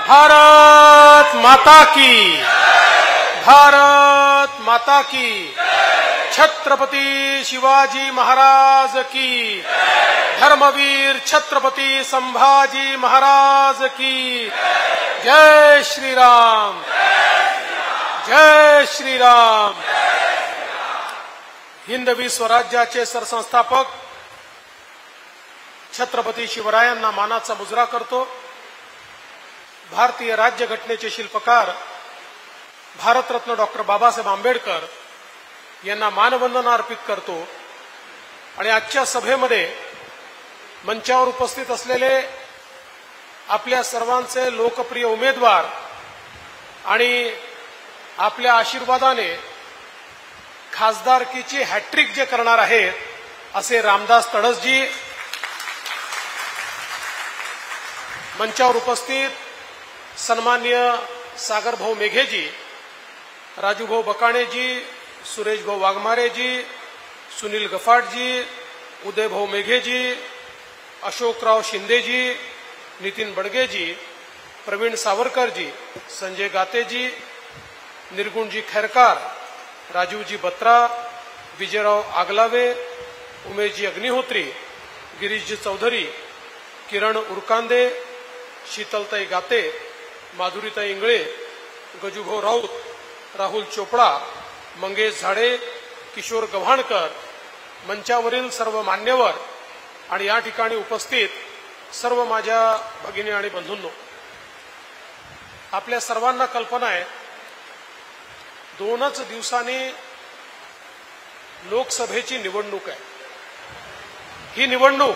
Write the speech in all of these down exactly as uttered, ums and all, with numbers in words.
भारत माता की, भारत माता की, छत्रपती शिवाजी महाराज की, धर्मवीर छत्रपती संभाजी महाराज की, जय श्री राम, जय श्री राम। हिंदवी स्वराज्याचे सरसंस्थापक छत्रपती शिवरायांना मानाचा मुजरा करतो। भारतीय राज्यघटनेचे शिल्पकार भारतरत्न डॉक्टर बाबासाहेब आंबेडकर यांना मानवंदना अर्पित करतो। आणि आजच्या सभेमध्ये मंचावर उपस्थित असलेले आपल्या सर्वांचे लोकप्रिय उमेदवार आणि आपल्या आशीर्वादाने खासदारकीची हॅट्रिक जे करणार आहेत असे रामदास तडसजी, मंचावर उपस्थित सन्मान्य सागरभाऊ मेघेजी, राजूभाऊ बकाणेजी, सुरेशभाऊ वाघमारेजी, सुनील गफाटजी, उदयभाऊ मेघेजी, अशोकराव शिंदेजी, नितीन बडगेजी, प्रवीण सावरकरजी, संजय गातेजी, निर्गुणजी खैरकार, राजीवजी बत्रा, विजयराव आगलावे, उमेशजी अग्निहोत्री, गिरीशजी चौधरी, किरण उरकांदे, शीतलताई गाते, माधुरीताई इंगळे, गजूभाऊ राऊत, राहुल चोपडा, मंगेश झाडे, किशोर गव्हाणकर, मंचावरील सर्व मान्यवर आणि या ठिकाणी उपस्थित सर्व माझ्या भगिनी आणि बंधूंनो, आपल्या सर्वांना कल्पना आहे दोनच दिवसांनी लोकसभेची निवडणूक आहे। ही निवडणूक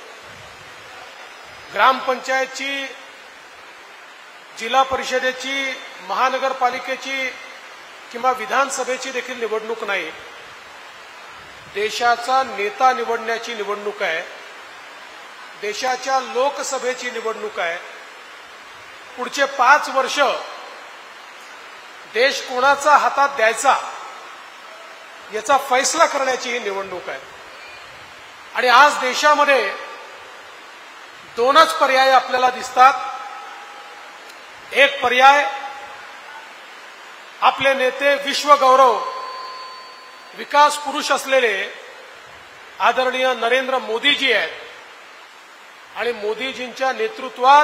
ग्रामपंचायतची, जिल्हा परिषदेची, महानगरपालिकेची किंवा विधानसभेची देखील निवडणूक नाही, देशाचा नेता निवडण्याची निवडणूक आहे, देशाच्या लोकसभेची निवडणूक आहे। पुढचे पाच वर्ष देश कोणाचा हातात द्यायचा याचा फैसला करण्याची ही निवडणूक आहे। आणि आज देशामध्ये दोनच पर्याय आपल्याला दिसतात। एक पर्याय आपले नेते, विश्वगौरव, विकास पुरुष असलेले आदरणीय नरेंद्र मोदीजी आहेत आणि मोदीजींच्या नेतृत्वात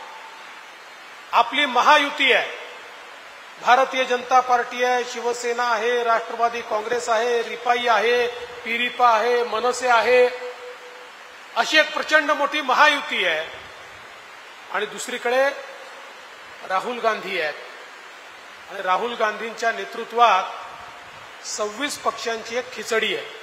आपली महायुती आहे। भारतीय जनता पार्टी आहे, शिवसेना आहे, राष्ट्रवादी काँग्रेस आहे, रिपाई आहे, पिरिपा आहे, मनसे आहे, अशी एक प्रचंड मोठी महायुती आहे। आणि दुसरीकडे राहुल गांधी आहेत आणि राहुल गांधींच्या नेतृत्वात सव्वीस पक्षांची एक खिचडी आहे।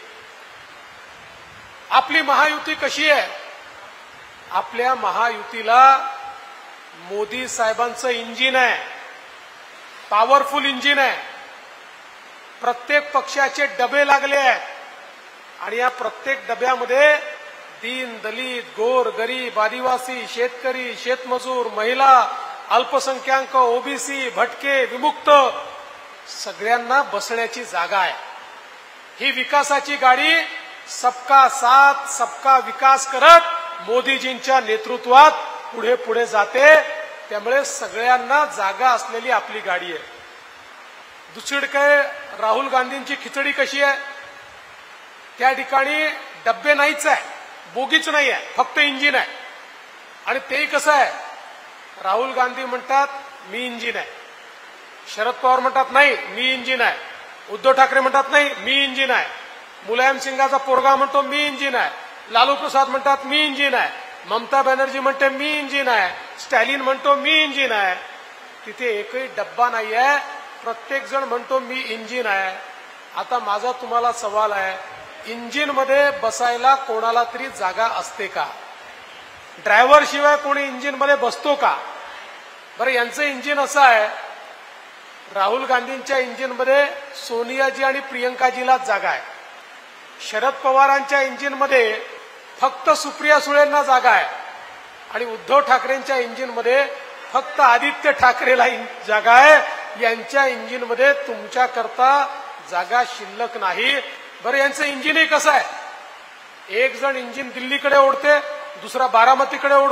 आपली महायुती कशी आहे? आपल्या महायुतीला मोदी साहेबांचं इंजिन आहे, पॉवरफुल इंजिन आहे। प्रत्येक पक्षाचे डबे लागले आहेत आणि या प्रत्येक डब्यामध्ये दीन, दलित, गोर, गरीब, आदिवासी, शेतकरी, शेतमजूर, महिला, अल्पसंख्याक, ओबीसी, भटके, विमुक्त सगळ्यांना बसण्याची जागा आहे। ही विकासाची गाडी सबका साथ, सबका विकास करत मोदीजींच्या नेतृत्वात पुढे पुढे जाते। त्यामुळे सगळ्यांना जागा असलेली आपली गाडी आहे। दुसरीकडे राहुल गांधींची खिचडी कशी आहे? त्या ठिकाणी डब्बे नाहीच आहे, बोगीच नाही आहे, फक्त इंजिन आहे। आणि तेही कसं आहे? राहुल गांधी म्हणतात मी इंजिन आहे, शरद पवार म्हणतात नाही मी इंजिन आहे, उद्धव ठाकरे म्हणतात नाही मी इंजिन आहे, मुलायम सिंगाचा पोरगा म्हणतो मी इंजिन आहे, लालू प्रसाद म्हणतात मी इंजिन आहे, ममता बॅनर्जी म्हणते मी इंजिन आहे, स्टॅलिन म्हणतो मी इंजिन आहे। तिथे एकही डब्बा नाही आहे, प्रत्येक जण म्हणतो मी इंजिन आहे। आता माझा तुम्हाला सवाल आहे, इंजिन मध्ये बसायला कोणाला तरी जागा असते का? ड्रायव्हर शिवाय कोणी इंजिन मध्ये बसतो का? बरं, यांचं इंजिन असं आहे, राहुल गांधींच्या इंजिन मध्ये सोनियाजी आणि प्रियंकाजीलाच जागा आहे, शरद पवारांच्या इंजिन मध्ये फक्त सुप्रिया सुळेंना जागा आहे आणि उद्धव ठाकरेंच्या इंजिन मध्ये फक्त आदित्य ठाकरेला जागा आहे। यांच्या इंजिन मध्ये तुमच्याकरता जागा शिल्लक नाही। बरं, यांचं इंजिनही कसं आहे? एक जण इंजिन दिल्लीकडे ओढते, दुसरा बारामतीकडे ओढतो,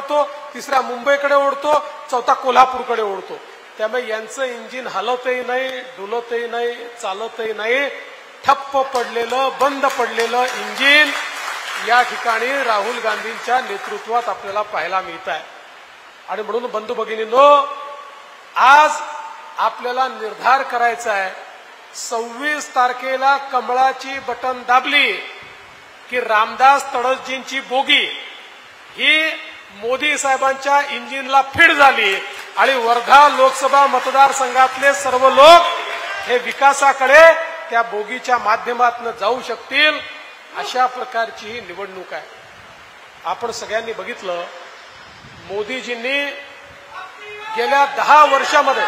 तिसरा मुंबईकडे ओढतो, चौथा कोल्हापूरकडे ओढतो. त्यामुळे यांचं इंजिन हलतही नाही, डुलतही नाही, चालतही नाही. ठप्प पडलेलं, बंद पडलेलं इंजिन या ठिकाणी राहुल गांधींच्या नेतृत्वात आपल्याला पाहायला मिळत आहे. आणि म्हणून बंधू भगिनींनो, आज आपल्याला निर्धार करायचा आहे. सव्वीस तारखेला कमळाची बटन दाबली की रामदास तडसजींची बोगी ही मोदी साहेबांच्या इंजिनला फिट झाली आणि वर्धा लोकसभा मतदारसंघातले सर्व लोक हे विकासाकडे त्या बोगीच्या माध्यमातून जाऊ शकतील, अशा प्रकारची ही निवडणूक आहे. आपण सगळ्यांनी बघितलं, मोदीजींनी गेल्या दहा वर्षामध्ये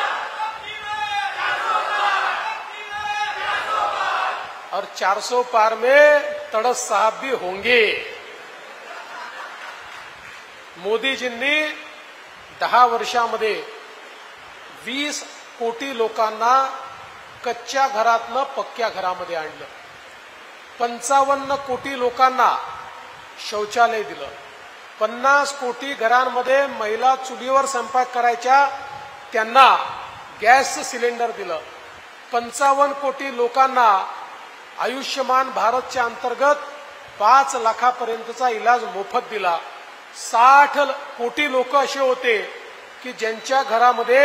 और चार सौ पार में तड़स साहब भी होंगे. मोदीजींनी दहा वर्षामध्ये वीस कोटी लोकांना कच्च्या घरातनं पक्क्या घरामध्ये आणलं. पंचावन्न कोटी लोकांना शौचालय दिलं. पन्नास कोटी घरांमध्ये महिला चुलीवर स्वयंपाक करायच्या, त्यांना गॅसचं सिलेंडर दिलं. पंचावन्न कोटी लोकांना आयुष्यमान भारतच्या अंतर्गत पाच लाखापर्यंतचा इलाज मोफत दिला. साठ कोटी लोक असे होते की ज्यांच्या घरामध्ये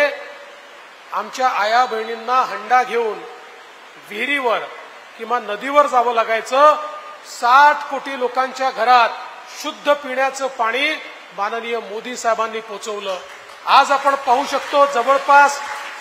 आमच्या आया बहिणींना हंडा घेऊन विहिरीवर किंवा नदीवर जावं लागायचं. साठ कोटी लोकांच्या घरात शुद्ध पिण्याचं पाणी माननीय मोदी साहेबांनी पोहोचवलं. आज आपण पाहू शकतो, जवळपास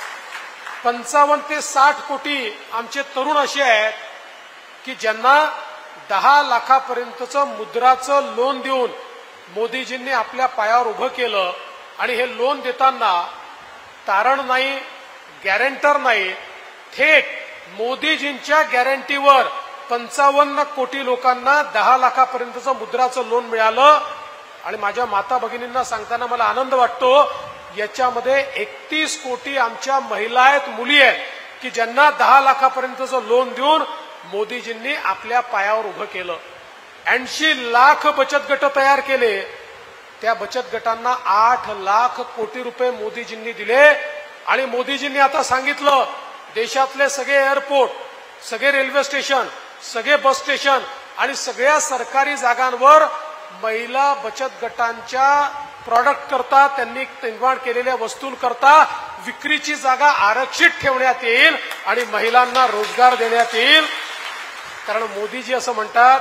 पंचावन्न ते साठ कोटी आमचे तरुण असे आहेत की ज्यांना दहा लाखापर्यंतचं मुद्राचं लोन देऊन मोदीजींनी आपल्या पायावर उभं केलं. आणि हे लोन देताना तारण नाही, गॅरंटर नाही, थेट मोदीजींच्या गॅरंटीवर पंचावन्न कोटी लोकांना दहा लाखापर्यंतचं मुद्राचं लोन मिळालं. आणि माझ्या माता भगिनींना सांगताना मला आनंद वाटतो, याच्यामध्ये एकतीस कोटी आमच्या महिला आहेत, मुली आहेत की ज्यांना दहा लाखापर्यंतचं लोन देऊन मोदीजींनी आपल्या पायावर उभं केलं. ऐंशी लाख बचत गट तयार केले. त्या बचत गटांना आठ लाख कोटी रुपये मोदीजींनी दिले. आणि मोदीजींनी आता सांगितलं, देशातले सगळे एअरपोर्ट, सगळे रेल्वे स्टेशन, सगळे बस स्टेशन आणि सगळ्या सरकारी जागांवर महिला बचत गटांच्या प्रॉडक्ट करता, त्यांनी निर्माण केलेल्या वस्तूंकरता विक्रीची जागा आरक्षित ठेवण्यात येईल आणि महिलांना रोजगार देण्यात येईल. कारण मोदीजी असं म्हणतात,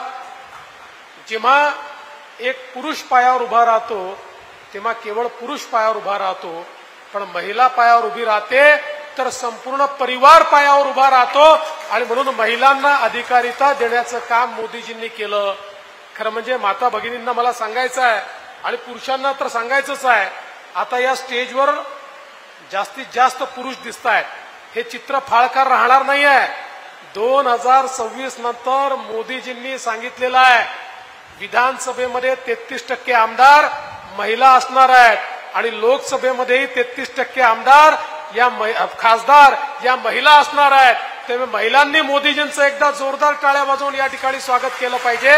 जेव्हा एक पुरुष पायावर उभा राहतो तेव्हा केवळ पुरुष पायावर उभा राहतो, पण महिला पायावर उभी राहते तर संपूर्ण परिवार पायावर उभा राहतो. आणि म्हणून महिलांना अधिकारिता देण्याचं काम मोदीजींनी केलं. खरं म्हणजे माता भगिनींना मला सांगायचं आहे आणि पुरुषांना तर सांगायचंच आहे, आता या स्टेजवर जास्तीत जास्त पुरुष दिसत आहेत. हे चित्र फाळकार राहणार नाही आहे. दोन हजार सव्वीस नंतर मोदीजींनी सांगितलेलं आहे, विधानसभेमध्ये तेहतीस टक्के आमदार महिला असणार आहेत आणि लोकसभेमध्येही तेहतीस टक्के आमदार या खासदार या महिला असणार आहेत. त्यामुळे महिलांनी मोदीजींचं एकदा जोरदार टाळ्या वाजवून या ठिकाणी स्वागत केलं पाहिजे.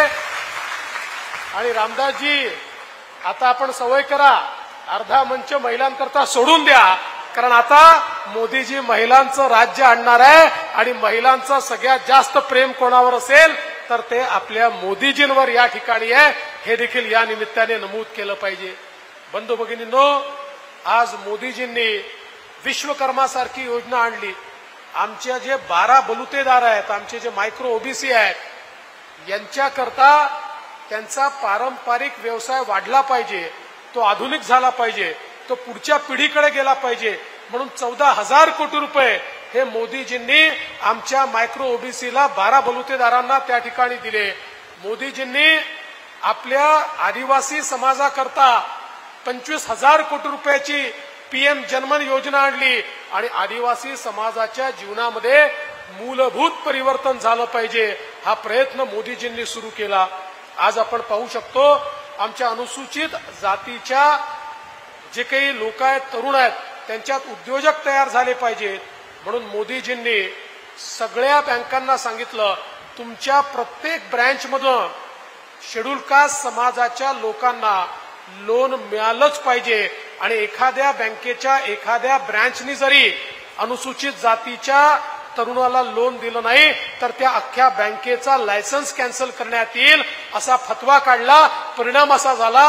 आणि रामदासजी, आता आपण सवय करा, अर्धा मंच महिलांकरता सोडून द्या, कारण आता मोदीजी महिलांचं राज्य आणणार आहे. आणि महिलांचं सगळ्यात जास्त प्रेम कोणावर असेल तर ते आपल्या मोदीजींवर या ठिकाणी आहे, हे देखील या निमित्ताने नमूद केलं पाहिजे. बंधू भगिनींनो, आज मोदीजींनी विश्वकर्मासारखी योजना आणली. आमच्या जे बारा बलुतेदार आहेत, आमचे जे मायक्रो ओबीसी आहेत, यांच्याकरता त्यांचा पारंपरिक व्यवसाय वाढला पाहिजे, तो आधुनिक झाला पाहिजे, तो पुढच्या पिढीकडे गेला पाहिजे. म्हणून चौदा हजार कोटी रुपये हे मोदीजींनी आमच्या मायक्रो ओबीसीला बारा बलुतेदारांना त्या ठिकाणी दिले. मोदीजींनी आपल्या आदिवासी समाजाकरता पंचवीस हजार कोटी रुपयाची पीएम जनमन योजना आणली. आणि आदिवासी समाजाच्या जीवनामध्ये मूलभूत परिवर्तन झालं पाहिजे, हा प्रयत्न मोदीजींनी सुरू केला. आज आपण पाहू शकतो, आमच्या अनुसूचित जातीच्या जे काही लोक आहेत, तरुण आहेत, त्यांच्यात उद्योजक तयार झाले पाहिजेत. म्हणून मोदीजींनी सगळ्या बँकांना सांगितलं, तुमच्या प्रत्येक ब्रँचमधून शेड्यूल कास्ट समाजाच्या लोकांना लोन मिळालंच पाहिजे आणि एखाद्या बँकेच्या एखाद्या ब्रँचनी जरी अनुसूचित जातीच्या तरुणाला लोन दिलं नाही तर त्या अख्ख्या बँकेचा लायसन्स कॅन्सल करण्यात येईल असा फतवा काढला। परिणाम असा झाला,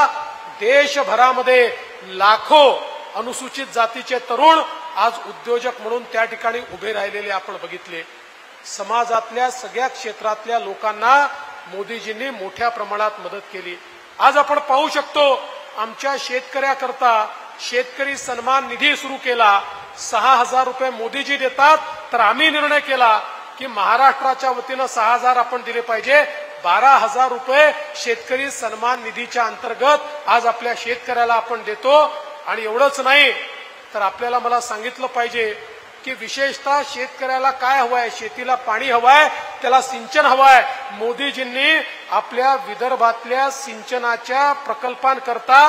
देशभरामध्ये लाखो अनुसूचित जातीचे तरुण आज उद्योजक म्हणून त्या ठिकाणी उभे राहिलेले आपण बघितले। समाजातल्या सगळ्या क्षेत्रातल्या लोकांना मोदीजींनी मोठ्या प्रमाणात मदत केली। आज आपण पाहू शकतो आमच्या शेतकऱ्याकरता शेतकरी सन्मान निधी सुरू केला। सहा हजार रुपये मोदीजी देतात, तर आम्ही निर्णय केला की महाराष्ट्राच्या वतीनं सहा हजार आपण दिले पाहिजे। बारा हजार रुपये शेतकरी सन्मान निधीच्या अंतर्गत आज आपल्या शेतकऱ्याला आपण देतो। आणि एवढंच नाही तर आपल्याला मला सांगितलं पाहिजे की विशेषतः शेतकऱ्याला काय हवंय, शेतीला पाणी हवंय, त्याला सिंचन हवंय। मोदीजींनी आपल्या विदर्भातल्या सिंचनाच्या प्रकल्पांकरता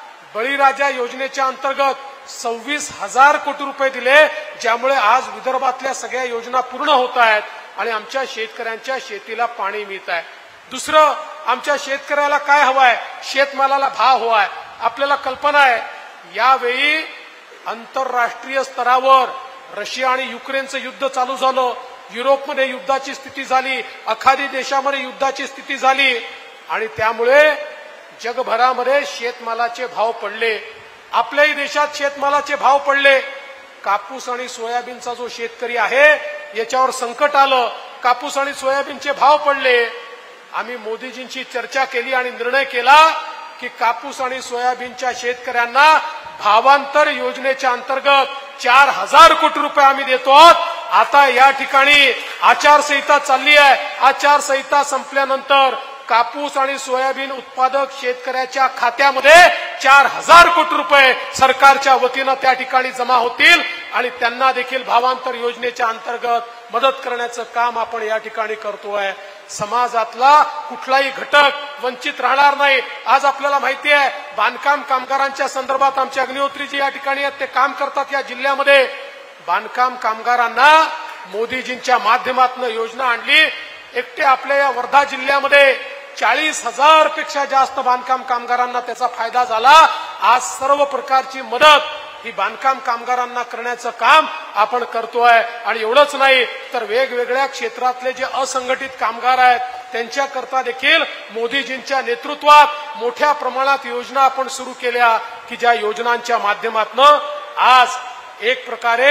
बळीराजा योजनेच्या अंतर्गत सव्वीस हजार कोटी रुपये दिले, ज्यामुळे आज विदर्भातल्या सगळ्या योजना पूर्ण होत आहेत आणि आमच्या शेतकऱ्यांच्या शेतीला पाणी मिळत आहे। दुसरं, आमच्या शेतकऱ्याला काय हवंय, शेतमालाला भाव हवाय। आपल्याला कल्पना आहे यावेळी आंतरराष्ट्रीय स्तरावर रशिया आणि युक्रेनचं युद्ध चालू झालं, युरोपमध्ये युद्धाची स्थिती झाली, आखाडी देशामध्ये युद्धाची स्थिती झाली आणि त्यामुळे जगभरामध्ये शेतमालाचे भाव पडले। आपल्याही देशात शेतमालाचे भाव पडले। कापूस आणि सोयाबीनचा जो शेतकरी आहे याच्यावर संकट आलं, कापूस आणि सोयाबीनचे भाव पडले। आम्ही मोदीजींची चर्चा केली आणि निर्णय केला की कापूस आणि सोयाबीनच्या शेतकऱ्यांना भावांतर योजनेच्या अंतर्गत चार हजार कोटी रुपये आम्ही देतो आहोत। आता या ठिकाणी आचारसंहिता चालली आहे, आचारसंहिता संपल्यानंतर कापूस आणि सोयाबीन उत्पादक शेतकऱ्याच्या खात्यामध्ये चार हजार कोटी रुपये सरकारच्या वतीनं त्या ठिकाणी जमा होतील आणि त्यांना देखील भावांतर योजनेच्या अंतर्गत मदत करण्याचं काम आपण या ठिकाणी करतोय। समाजातला कुठलाही घटक वंचित राहणार नाही। आज आपल्याला माहिती आहे बांधकाम कामगारांच्या संदर्भात आमचे अग्निहोत्रीजी या ठिकाणी आहेत, ते काम करतात या जिल्ह्यामध्ये। बांधकाम कामगारांना मोदीजींच्या माध्यमातून योजना आणली। एकटे आपल्या या वर्धा जिल्ह्यामध्ये चाळीस हजार पेक्षा जास्त बांधकाम कामगारांना त्याचा फायदा झाला। आज सर्व प्रकारची मदत ही बांधकाम कामगारांना करण्याचं काम आपण करतोय। आणि एवढंच नाही तर वेगवेगळ्या क्षेत्रातले जे असंघटित कामगार आहेत त्यांच्याकरता देखील मोदीजींच्या नेतृत्वात मोठ्या प्रमाणात योजना आपण सुरू केल्या की ज्या योजनांच्या माध्यमातून आज एक प्रकारे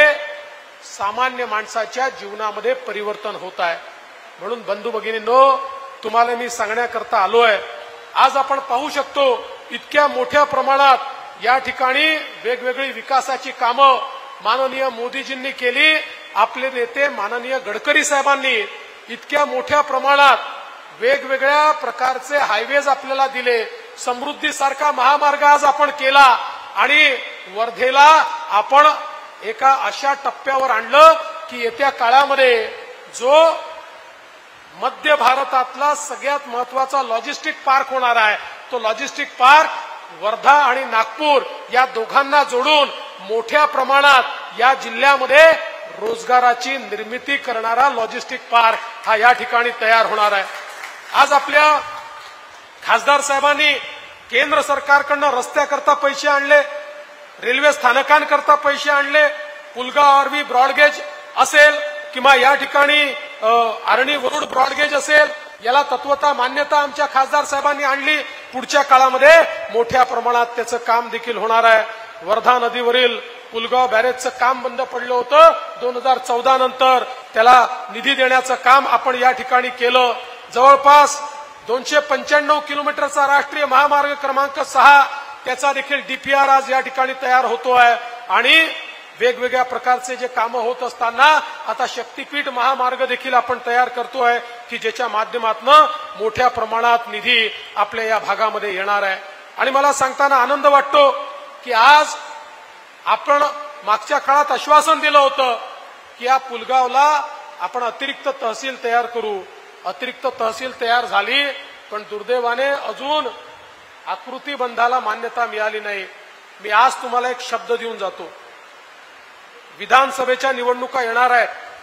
सामान्य माणसाच्या जीवनामध्ये परिवर्तन होत आहे। म्हणून बंधू भगिनींनो, तुम्हाला मी सांगण्याकरता आलोय, आज आपण पाहू शकतो इतक्या मोठ्या प्रमाणात या ठिकाणी वेगवेगळी विकासाची कामं माननीय मोदीजींनी केली। आपले नेते माननीय गडकरी साहेबांनी इतक्या मोठ्या प्रमाणात वेगवेगळ्या प्रकारचे हायवेज आपल्याला दिले। समृद्धीसारखा महामार्ग आज आपण केला आणि वर्धेला आपण एका अशा टप्प्यावर आणलं की येत्या काळामध्ये जो मध्य भारतातला सगळ्यात महत्वाचा लॉजिस्टिक पार्क होणार आहे, तो लॉजिस्टिक पार्क वर्धा आणि नागपूर या दोघांना जोडून मोठ्या प्रमाणात या जिल्ह्यामध्ये रोजगाराची निर्मिती करणारा लॉजिस्टिक पार्क हा या ठिकाणी तयार होणार आहे। आज आपल्या खासदार साहेबांनी केंद्र सरकारकडून रस्त्याकरता पैसे आणले, रेल्वे स्थानकांकरता पैसे आणले, पुलगाव आरवी ब्रॉडगेज असेल किंवा या ठिकाणी आर्णी वरुड ब्रॉडगेज असेल, याला तत्वता मान्यता आमच्या खासदार साहेबांनी आणली। पुढच्या काळामध्ये मोठ्या प्रमाणात त्याचं काम देखील होणार आहे। वर्धा नदीवरील पुलगाव बॅरेजचं काम बंद पडलं होतं दोन हजार चौदा नंतर, त्याला निधी देण्याचं काम आपण या ठिकाणी केलं। जवळपास दोनशे पंच्याण्णव किलोमीटरचा राष्ट्रीय महामार्ग क्रमांक सहा त्याचा देखील डीपीआर आज या ठिकाणी तयार होतोय आणि वेगवेगळ्या प्रकारचे जे कामं होत असताना आता शक्तीपीठ महामार्ग देखील आपण तयार करतोय की ज्याच्या माध्यमातून मोठ्या प्रमाणात निधी आपल्या या भागामध्ये येणार आहे। आणि मला सांगताना आनंद वाटतो की आज आपण मागच्या काळात आश्वासन दिलं होतं की या पुलगावला आपण अतिरिक्त तहसील तयार करू। अतिरिक्त तहसील तयार झाली, पण दुर्दैवाने अजून आकृतीबंधाला मान्यता मिळाली नाही। मी आज तुम्हाला एक शब्द देऊन जातो, विधानसभेच्या निवडणुका येणार आहेत।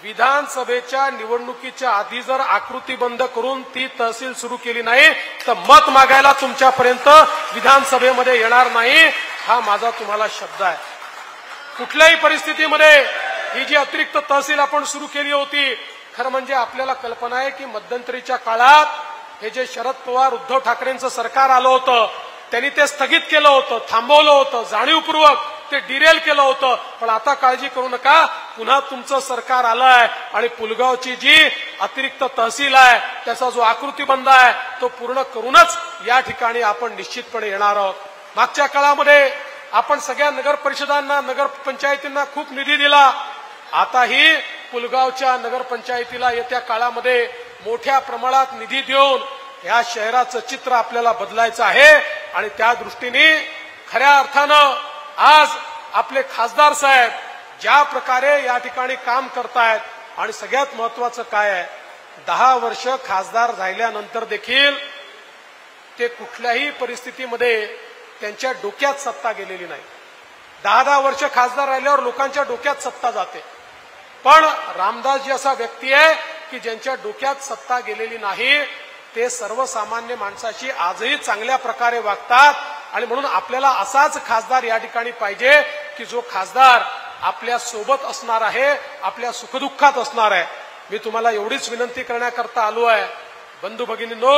विधानसभेच्या निवडणुकीच्या आधी जर आकृती बंद करून ती तहसील सुरू केली नाही तर मत मागायला तुमच्यापर्यंत विधानसभेमध्ये येणार नाही, हा माझा तुम्हाला शब्द आहे. कुठल्याही परिस्थितीमध्ये ही जी अतिरिक्त तहसील आपण सुरू केली होती, खरं म्हणजे आपल्याला कल्पना आहे की मध्यंतरीच्या काळात हे जे शरद पवार उद्धव ठाकरेंचं सरकार आलं होतं त्यांनी ते स्थगित केलं होतं, थांबवलं होतं, जाणीवपूर्वक ते डिरेल केलं होतं. पण आता काळजी करू नका, पुन्हा तुमचं सरकार आलंय आणि पुलगावची जी अतिरिक्त तहसील आहे त्याचा जो आकृतीबंध आहे तो पूर्ण करूनच या ठिकाणी आपण निश्चितपणे येणार आहोत. मागच्या काळामध्ये आपण सगळ्या नगर परिषदांना, नगर पंचायतींना खूप निधी दिला. आताही पुलगावच्या नगर पंचायतीला येत्या काळामध्ये मोठ्या प्रमाणात निधी देऊन या शहराचं चित्र आपल्याला बदलायचं आहे. आणि त्या दृष्टीने खऱ्या अर्थानं आज आपले खासदार साहेब ज्या प्रकारे या ठिकाणी काम करतायत, आणि सगळ्यात महत्वाचं काय आहे, दहा वर्ष खासदार राहिल्यानंतर देखील ते कुठल्याही परिस्थितीमध्ये त्यांच्या डोक्यात सत्ता गेलेली नाही. दहा दहा वर्ष खासदार राहिल्यावर लोकांच्या डोक्यात सत्ता जाते, पण रामदासजी असा व्यक्ती आहे की ज्यांच्या डोक्यात सत्ता गेलेली नाही. ते सर्वसामान्य माणसाशी आजही चांगल्या प्रकारे वागतात. आणि म्हणून आपल्याला असाच खासदार या ठिकाणी पाहिजे की जो खासदार आपल्या सोबत असणार आहे, आपल्या सुखदुःखात असणार आहे. मी तुम्हाला एवढीच विनंती करण्याकरता आलो आहे, बंधू भगिनींनो,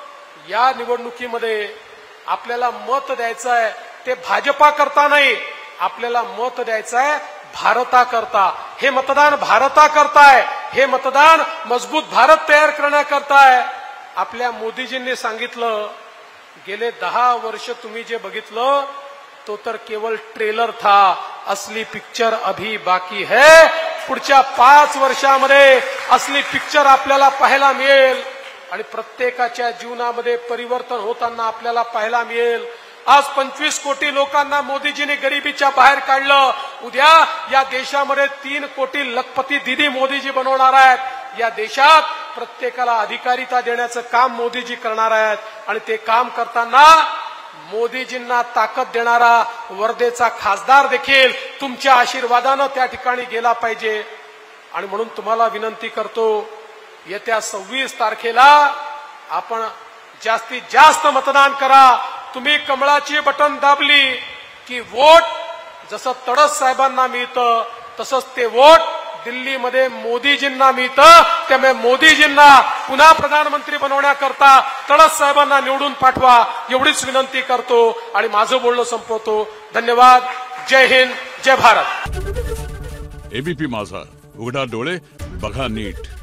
या निवडणुकीमध्ये आपल्याला मत द्यायचं आहे ते भाजपा करता नाही, आपल्याला मत द्यायचं आहे भारता करता. हे मतदान भारता करताय, हे मतदान मजबूत भारत तयार करण्याकरता आहे. आपल्या मोदीजींनी सांगितलं, गेले दहा वर्ष तुम्ही जे बघितलं तो तर केवळ ट्रेलर था, असली पिक्चर अभी बाकी है. पुढच्या पाच वर्षामध्ये असली पिक्चर आपल्याला पाहायला मिळेल आणि प्रत्येकाच्या जीवनामध्ये परिवर्तन होताना आपल्याला पाहायला मिळेल. आज पंचवीस कोटी लोकांना मोदीजींनी गरिबीच्या बाहेर काढलं. उद्या या देशामध्ये तीन कोटी लखपती दिदी मोदीजी बनवणार आहेत. या देशात प्रत्येकाला अधिकारिता देण्याचं काम मोदीजी करणार आहेत. आणि ते काम करताना मोदीजींना ताकद देणारा वर्धेचा खासदार देखील तुमच्या आशीर्वादानं त्या ठिकाणी गेला पाहिजे. आणि म्हणून तुम्हाला विनंती करतो, येत्या सव्वीस तारखेला आपण जास्तीत जास्त मतदान करा. तुम्ही कमळाची बटन दाबली की वोट जसं तडस साहेबांना मिळतं तसंच ते वोट दिल्लीमध्ये मोदीजींना मिळतं. त्यामुळे मोदीजींना पुन्हा प्रधानमंत्री बनवण्याकरता तडस साहेबांना निवडून पाठवा, एवढीच विनंती करतो आणि माझं बोलणं संपवतो. धन्यवाद. जय हिंद, जय भारत. एबीपी माझा, उघडा डोळे बघा नीट.